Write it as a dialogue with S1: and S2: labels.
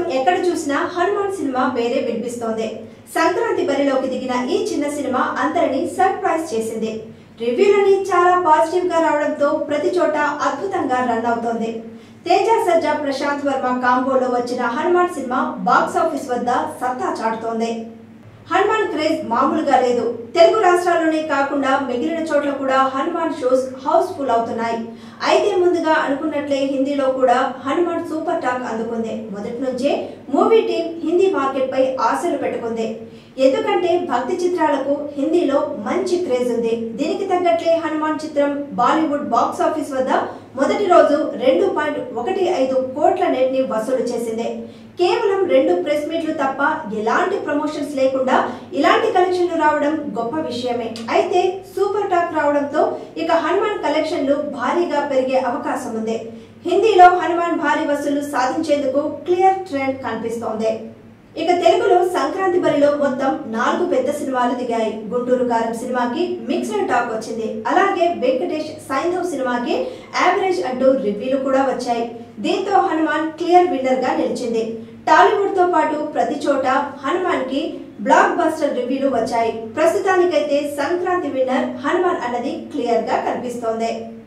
S1: ప్రస్తుతం ఎక్కడ చూసినా హనుమాన్ సినిమా వేరే వినిపిస్తోంది. సంక్రాంతి బరిలోకి దిగిన ఈ చిన్న సినిమా అందరినీ సర్ప్రైజ్ చేసింది. రివ్యూలని చాలా పాజిటివ్ గా రావడంతో ప్రతి చోట అద్భుతంగా రన్ అవుతోంది. తేజ సజ్జా ప్రశాంత్ వర్మ కాంబోలో వచ్చిన హనుమాన్ సినిమా బాక్స్ ఆఫీస్ వద్ద సత్తా చాటుతోంది. హనుమాన్ క్రేజ్ మామూలుగా లేదు. తెలుగు రాష్ట్రాల్లోనే కాకుండా మిగిలిన చోట్ల కూడా హనుమాన్ షోస్ హౌస్ఫుల్ అవుతున్నాయి. అయితే ముందుగా అనుకున్నట్లే హిందీలో కూడా హనుమాన్ సూపర్ టాక్ అందుకుంది. మొదటి నుంచే మూవీ టీం హిందీ మార్కెట్ పై ఆశలు పెట్టుకుంది. ఎందుకంటే భక్తి చిత్రాలకు హిందీలో మంచి క్రేజ్ ఉంది. దీనికి తగ్గట్లే హనుమాన్ చిత్రం బాలీవుడ్ బాక్స్ ఆఫీస్ వద్ద మొదటి రోజు 2.15 కోట్ల నెట్ ని వసూలు చేసింది. కేవలం 2 ప్రెస్ మీట్లు తప్ప ఎలాంటి ప్రమోషన్స్ లేకుండా ఇలాంటి కలెక్షన్లు రావడం గొప్ప విషయమే. అయితే సూపర్ టాక్ రావడంతో ఇక హనుమాన్ కలెక్షన్లు భారీగా పెరిగే అవకాశం ఉంది. హిందీలో హనుమాన్ భారీ వసూలు సాధించేందుకు క్లియర్ ట్రెండ్ కనిపిస్తోంది. ఇక తెలుగులో సంక్రాంతి బరిలో మొత్తం 4 పెద్ద సినిమాలు దిగాయి. గుంటూరు కారం సినిమాకి మిక్స్డ్ టాక్ వచ్చింది. అలాగే వెంకటేష్ సైంధవ్ సినిమాకి యావరేజ్ అంటూ రివ్యూలు కూడా వచ్చాయి. దీంతో హనుమాన్ క్లియర్ విన్నర్ గా నిలిచింది. టాలీవుడ్ తో పాటు ప్రతి చోట హనుమాన్ కి బ్లాక్ బస్టర్ రివ్యూలు వచ్చాయి. ప్రస్తుతానికైతే సంక్రాంతి విన్నర్ హనుమాన్ అన్నది క్లియర్ గా కనిపిస్తోంది.